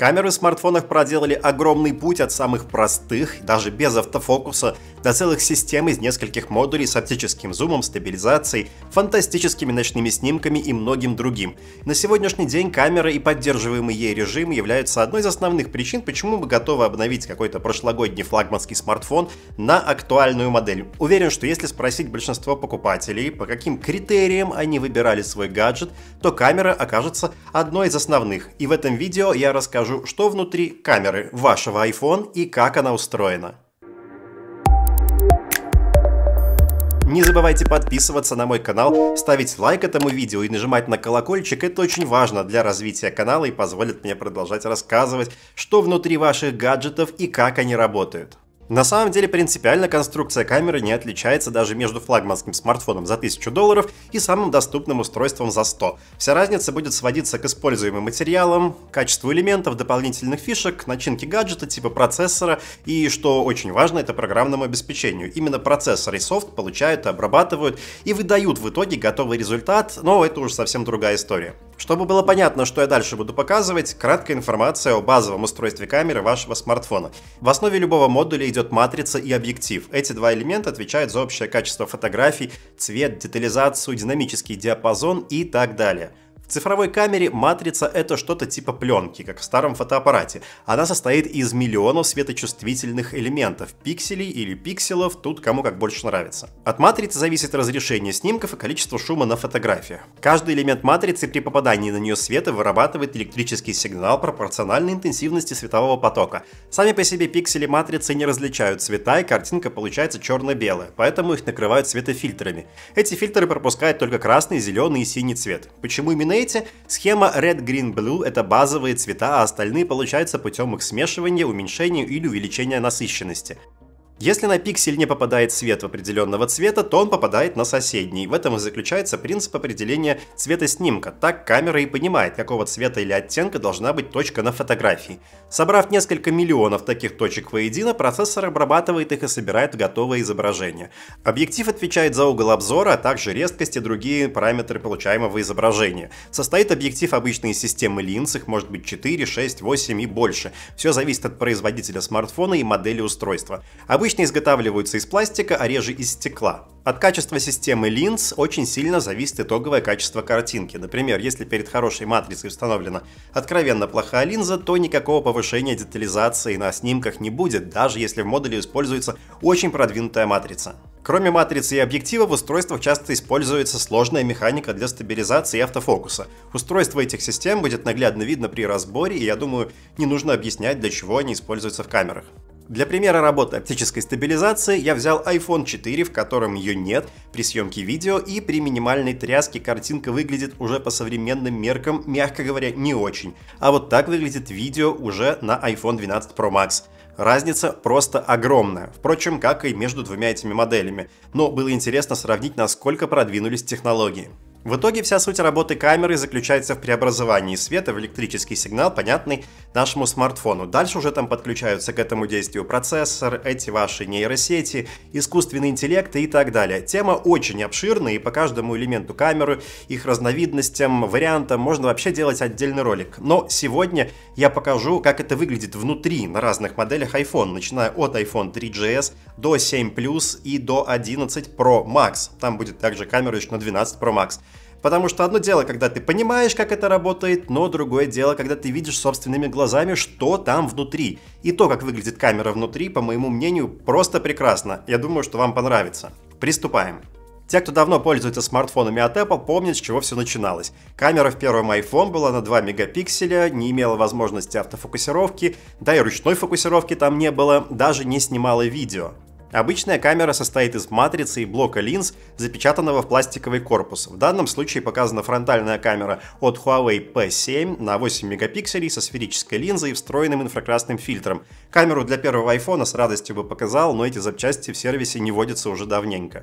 Камеры в смартфонах проделали огромный путь от самых простых, даже без автофокуса, до целых систем из нескольких модулей с оптическим зумом, стабилизацией, фантастическими ночными снимками и многим другим. На сегодняшний день камера и поддерживаемый ей режим являются одной из основных причин, почему мы готовы обновить какой-то прошлогодний флагманский смартфон на актуальную модель. Уверен, что если спросить большинство покупателей, по каким критериям они выбирали свой гаджет, то камера окажется одной из основных. И в этом видео я расскажу, что внутри камеры вашего iPhone и как она устроена. Не забывайте подписываться на мой канал, ставить лайк этому видео и нажимать на колокольчик. Это очень важно для развития канала и позволит мне продолжать рассказывать, что внутри ваших гаджетов и как они работают. На самом деле принципиально конструкция камеры не отличается даже между флагманским смартфоном за $1000 и самым доступным устройством за 100. Вся разница будет сводиться к используемым материалам, качеству элементов, дополнительных фишек, начинке гаджета, типа процессора и, что очень важно, это программному обеспечению. Именно процессор и софт получают, обрабатывают и выдают в итоге готовый результат, но это уже совсем другая история. Чтобы было понятно, что я дальше буду показывать, краткая информация о базовом устройстве камеры вашего смартфона. В основе любого модуля идет матрица и объектив. Эти два элемента отвечают за общее качество фотографий, цвет, детализацию, динамический диапазон и так далее. В цифровой камере матрица — это что-то типа пленки, как в старом фотоаппарате. Она состоит из миллионов светочувствительных элементов, пикселей или пикселов, тут кому как больше нравится. От матрицы зависит разрешение снимков и количество шума на фотографиях. Каждый элемент матрицы при попадании на нее света вырабатывает электрический сигнал пропорциональной интенсивности светового потока. Сами по себе пиксели матрицы не различают цвета, и картинка получается черно-белая, поэтому их накрывают светофильтрами. Эти фильтры пропускают только красный, зеленый и синий цвет. Почему именно эти? Схема Red, Green, Blue — это базовые цвета, а остальные получаются путем их смешивания, уменьшения или увеличения насыщенности. Если на пиксель не попадает свет определенного цвета, то он попадает на соседний. В этом и заключается принцип определения цвета снимка. Так камера и понимает, какого цвета или оттенка должна быть точка на фотографии. Собрав несколько миллионов таких точек воедино, процессор обрабатывает их и собирает готовое изображение. Объектив отвечает за угол обзора, а также резкость и другие параметры получаемого изображения. Состоит объектив обычно из системы линз, их может быть 4, 6, 8 и больше. Все зависит от производителя смартфона и модели устройства. Обычно изготавливаются из пластика, а реже из стекла. От качества системы линз очень сильно зависит итоговое качество картинки. Например, если перед хорошей матрицей установлена откровенно плохая линза, то никакого повышения детализации на снимках не будет, даже если в модуле используется очень продвинутая матрица. Кроме матрицы и объектива, в устройствах часто используется сложная механика для стабилизации и автофокуса. Устройство этих систем будет наглядно видно при разборе, и я думаю, не нужно объяснять, для чего они используются в камерах. Для примера работы оптической стабилизации я взял iPhone 4, в котором ее нет при съемке видео, и при минимальной тряске картинка выглядит уже по современным меркам, мягко говоря, не очень. А вот так выглядит видео уже на iPhone 12 Pro Max. Разница просто огромная, впрочем, как и между двумя этими моделями, но было интересно сравнить, насколько продвинулись технологии. В итоге вся суть работы камеры заключается в преобразовании света в электрический сигнал, понятный нашему смартфону. Дальше уже там подключаются к этому действию процессор, эти ваши нейросети, искусственный интеллект и так далее. Тема очень обширная, и по каждому элементу камеры, их разновидностям, вариантам можно вообще делать отдельный ролик. Но сегодня я покажу, как это выглядит внутри на разных моделях iPhone, начиная от iPhone 3GS до 7 Plus и до 11 Pro Max. Там будет также камера еще на 12 Pro Max. Потому что одно дело, когда ты понимаешь, как это работает, но другое дело, когда ты видишь собственными глазами, что там внутри. И то, как выглядит камера внутри, по моему мнению, просто прекрасно. Я думаю, что вам понравится. Приступаем. Те, кто давно пользуется смартфонами от Apple, помнят, с чего все начиналось. Камера в первом iPhone была на 2 мегапикселя, не имела возможности автофокусировки, да и ручной фокусировки там не было, даже не снимала видео. Обычная камера состоит из матрицы и блока линз, запечатанного в пластиковый корпус. В данном случае показана фронтальная камера от Huawei P7 на 8 мегапикселей со сферической линзой и встроенным инфракрасным фильтром. Камеру для первого iPhone с радостью бы показал, но эти запчасти в сервисе не водятся уже давненько.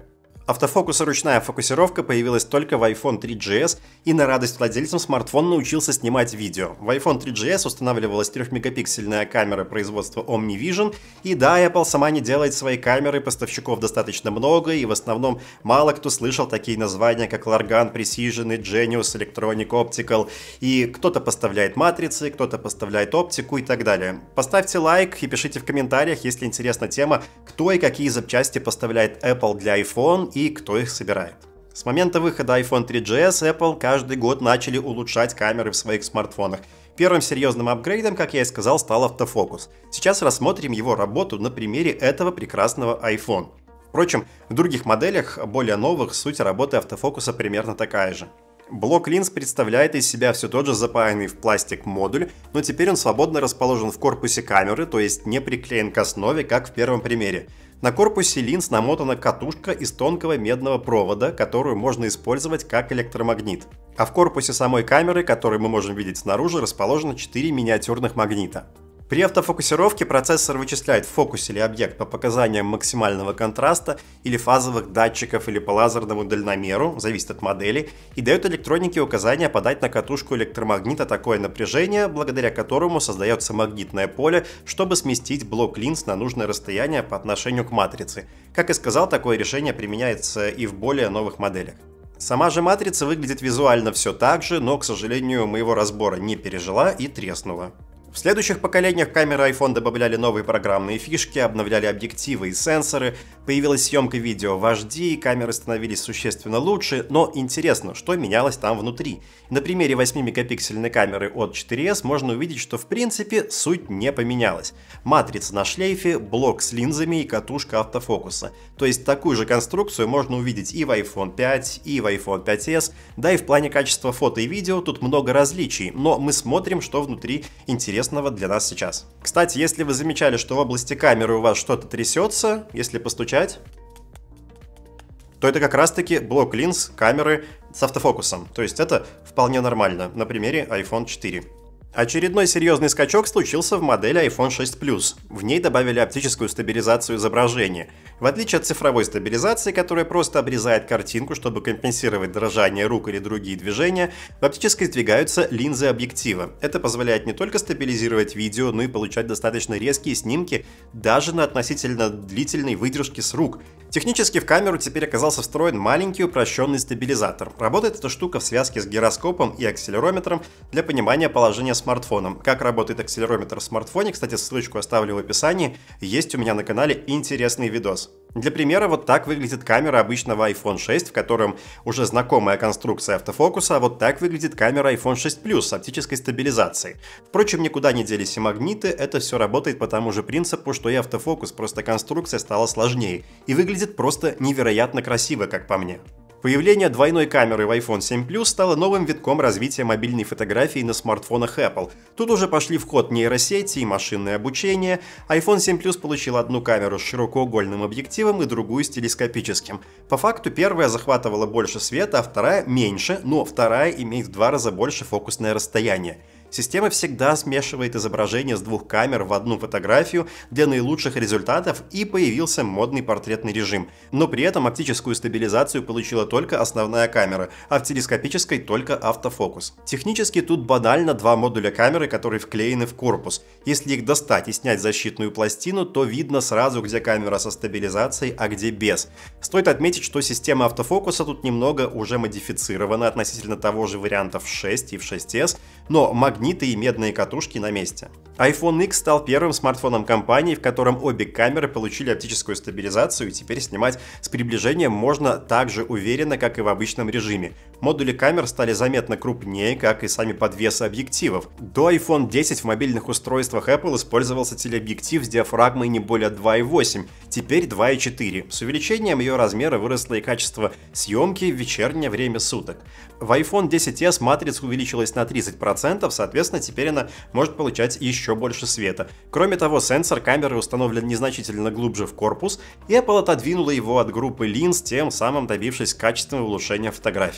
Автофокус и ручная фокусировка появилась только в iPhone 3GS, и на радость владельцам смартфон научился снимать видео. В iPhone 3GS устанавливалась 3-мегапиксельная камера производства OmniVision, и да, Apple сама не делает свои камеры, поставщиков достаточно много, и в основном мало кто слышал такие названия, как Largan, Precision, Genius, Electronic, Optical, и кто-то поставляет матрицы, кто-то поставляет оптику и так далее. Поставьте лайк и пишите в комментариях, если интересна тема, кто и какие запчасти поставляет Apple для iPhone и кто их собирает. С момента выхода iPhone 3GS Apple каждый год начали улучшать камеры в своих смартфонах. Первым серьезным апгрейдом, как я и сказал, стал автофокус. Сейчас рассмотрим его работу на примере этого прекрасного iPhone. Впрочем, в других моделях, более новых, суть работы автофокуса примерно такая же. Блок линз представляет из себя все тот же запаянный в пластик модуль, но теперь он свободно расположен в корпусе камеры, то есть не приклеен к основе, как в первом примере. На корпусе линз намотана катушка из тонкого медного провода, которую можно использовать как электромагнит. А в корпусе самой камеры, который мы можем видеть снаружи, расположено 4 миниатюрных магнита. При автофокусировке процессор вычисляет, фокусил ли объект по показаниям максимального контраста или фазовых датчиков или по лазерному дальномеру, зависит от модели, и дает электронике указания подать на катушку электромагнита такое напряжение, благодаря которому создается магнитное поле, чтобы сместить блок линз на нужное расстояние по отношению к матрице. Как и сказал, такое решение применяется и в более новых моделях. Сама же матрица выглядит визуально все так же, но, к сожалению, моего разбора не пережила и треснула. В следующих поколениях камеры iPhone добавляли новые программные фишки, обновляли объективы и сенсоры, появилась съемка видео в HD, камеры становились существенно лучше, но интересно, что менялось там внутри. На примере 8-мегапиксельной камеры от 4S можно увидеть, что в принципе суть не поменялась. Матрица на шлейфе, блок с линзами и катушка автофокуса. То есть такую же конструкцию можно увидеть и в iPhone 5, и в iPhone 5s, да и в плане качества фото и видео тут много различий, но мы смотрим, что внутри интересного для нас сейчас. Кстати, если вы замечали, что в области камеры у вас что-то трясется, если постучать, то это как раз таки блок линз камеры с автофокусом. То есть это вполне нормально на примере iPhone 4. Очередной серьезный скачок случился в модели iPhone 6 Plus. В ней добавили оптическую стабилизацию изображения. В отличие от цифровой стабилизации, которая просто обрезает картинку, чтобы компенсировать дрожание рук или другие движения, в оптической сдвигаются линзы объектива. Это позволяет не только стабилизировать видео, но и получать достаточно резкие снимки даже на относительно длительной выдержке с рук. Технически в камеру теперь оказался встроен маленький упрощенный стабилизатор. Работает эта штука в связке с гироскопом и акселерометром для понимания положения смартфоном. Как работает акселерометр в смартфоне, кстати, ссылочку оставлю в описании, есть у меня на канале интересный видос. Для примера, вот так выглядит камера обычного iPhone 6, в котором уже знакомая конструкция автофокуса, а вот так выглядит камера iPhone 6 Plus с оптической стабилизацией. Впрочем, никуда не делись и магниты, это все работает по тому же принципу, что и автофокус, просто конструкция стала сложнее и выглядит просто невероятно красиво, как по мне. Появление двойной камеры в iPhone 7 Plus стало новым витком развития мобильной фотографии на смартфонах Apple. Тут уже пошли в ход нейросети и машинное обучение. iPhone 7 Plus получил одну камеру с широкоугольным объективом и другую с телескопическим. По факту первая захватывала больше света, а вторая меньше, но вторая имеет в 2 раза больше фокусное расстояние. Система всегда смешивает изображение с двух камер в одну фотографию для наилучших результатов, и появился модный портретный режим. Но при этом оптическую стабилизацию получила только основная камера, а в телескопической только автофокус. Технически тут банально два модуля камеры, которые вклеены в корпус. Если их достать и снять защитную пластину, то видно сразу, где камера со стабилизацией, а где без. Стоит отметить, что система автофокуса тут немного уже модифицирована относительно того же варианта в 6 и в 6s, но магниты и медные катушки на месте. iPhone X стал первым смартфоном компании, в котором обе камеры получили оптическую стабилизацию, и теперь снимать с приближением можно так же уверенно, как и в обычном режиме. Модули камер стали заметно крупнее, как и сами подвесы объективов. До iPhone 10 в мобильных устройствах Apple использовался телеобъектив с диафрагмой не более 2,8, теперь 2,4. С увеличением ее размера выросло и качество съемки в вечернее время суток. В iPhone 10s матрица увеличилась на 30%, соответственно, теперь она может получать еще больше света. Кроме того, сенсор камеры установлен незначительно глубже в корпус, и Apple отодвинула его от группы линз, тем самым добившись качественного улучшения фотографий.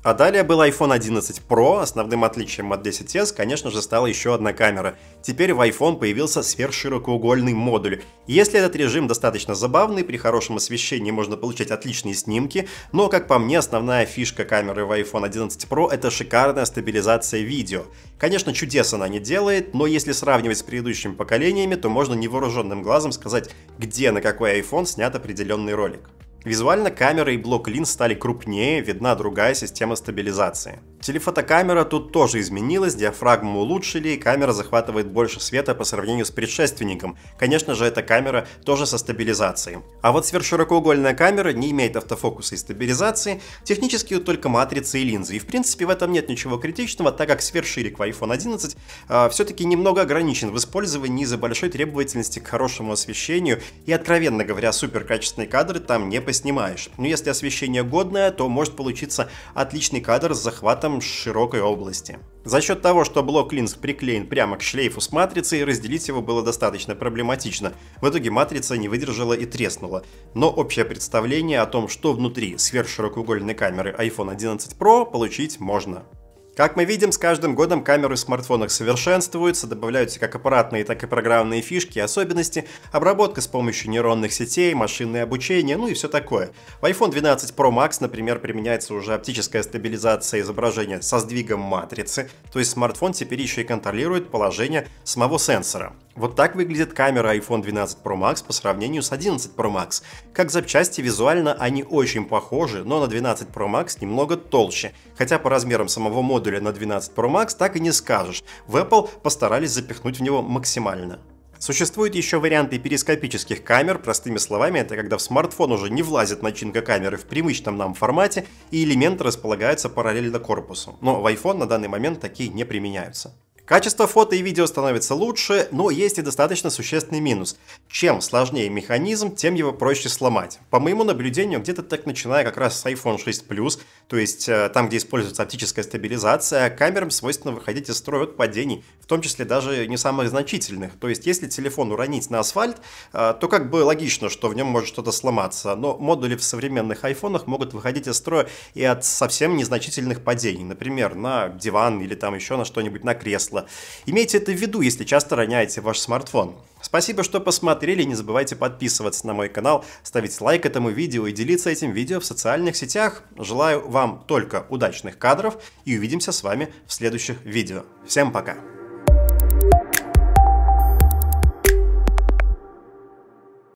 А далее был iPhone 11 Pro. Основным отличием от 10s, конечно же, стала еще одна камера. Теперь в iPhone появился сверхширокоугольный модуль. Если этот режим достаточно забавный, при хорошем освещении можно получать отличные снимки, но, как по мне, основная фишка камеры в iPhone 11 Pro — это шикарная стабилизация видео. Конечно, чудес она не делает, но если сравнивать с предыдущими поколениями, то можно невооруженным глазом сказать, где на какой iPhone снят определенный ролик. Визуально камера и блок линз стали крупнее, видна другая система стабилизации. Телефотокамера тут тоже изменилась, диафрагму улучшили, и камера захватывает больше света по сравнению с предшественником. Конечно же, эта камера тоже со стабилизацией. А вот сверхширокоугольная камера не имеет автофокуса и стабилизации, технически только матрицы и линзы. И в принципе в этом нет ничего критичного, так как сверхширик в iPhone 11 все-таки немного ограничен в использовании из-за большой требовательности к хорошему освещению, и, откровенно говоря, суперкачественные кадры там не поснимаешь. Но если освещение годное, то может получиться отличный кадр с захватом широкой области. За счет того, что блок линз приклеен прямо к шлейфу с матрицей, разделить его было достаточно проблематично. В итоге матрица не выдержала и треснула. Но общее представление о том, что внутри сверхширокоугольной камеры iPhone 11 Pro, получить можно. Как мы видим, с каждым годом камеры в смартфонах совершенствуются, добавляются как аппаратные, так и программные фишки и особенности, обработка с помощью нейронных сетей, машинное обучение, ну и все такое. В iPhone 12 Pro Max, например, применяется уже оптическая стабилизация изображения со сдвигом матрицы, то есть смартфон теперь еще и контролирует положение самого сенсора. Вот так выглядит камера iPhone 12 Pro Max по сравнению с 11 Pro Max. Как запчасти, визуально они очень похожи, но на 12 Pro Max немного толще. Хотя по размерам самого модуля на 12 Pro Max так и не скажешь. В Apple постарались запихнуть в него максимально. Существуют еще варианты перископических камер, простыми словами, это когда в смартфон уже не влазит начинка камеры в привычном нам формате и элементы располагаются параллельно корпусу. Но в iPhone на данный момент такие не применяются. Качество фото и видео становится лучше, но есть и достаточно существенный минус. Чем сложнее механизм, тем его проще сломать. По моему наблюдению, где-то так начиная как раз с iPhone 6 Plus, то есть там, где используется оптическая стабилизация, камерам свойственно выходить из строя от падений, в том числе даже не самых значительных. То есть если телефон уронить на асфальт, то как бы логично, что в нем может что-то сломаться, но модули в современных айфонах могут выходить из строя и от совсем незначительных падений, например, на диван или там еще на что-нибудь, на кресло. Имейте это в виду, если часто роняете ваш смартфон. Спасибо, что посмотрели, не забывайте подписываться на мой канал, ставить лайк этому видео и делиться этим видео в социальных сетях. Желаю вам только удачных кадров и увидимся с вами в следующих видео. Всем пока!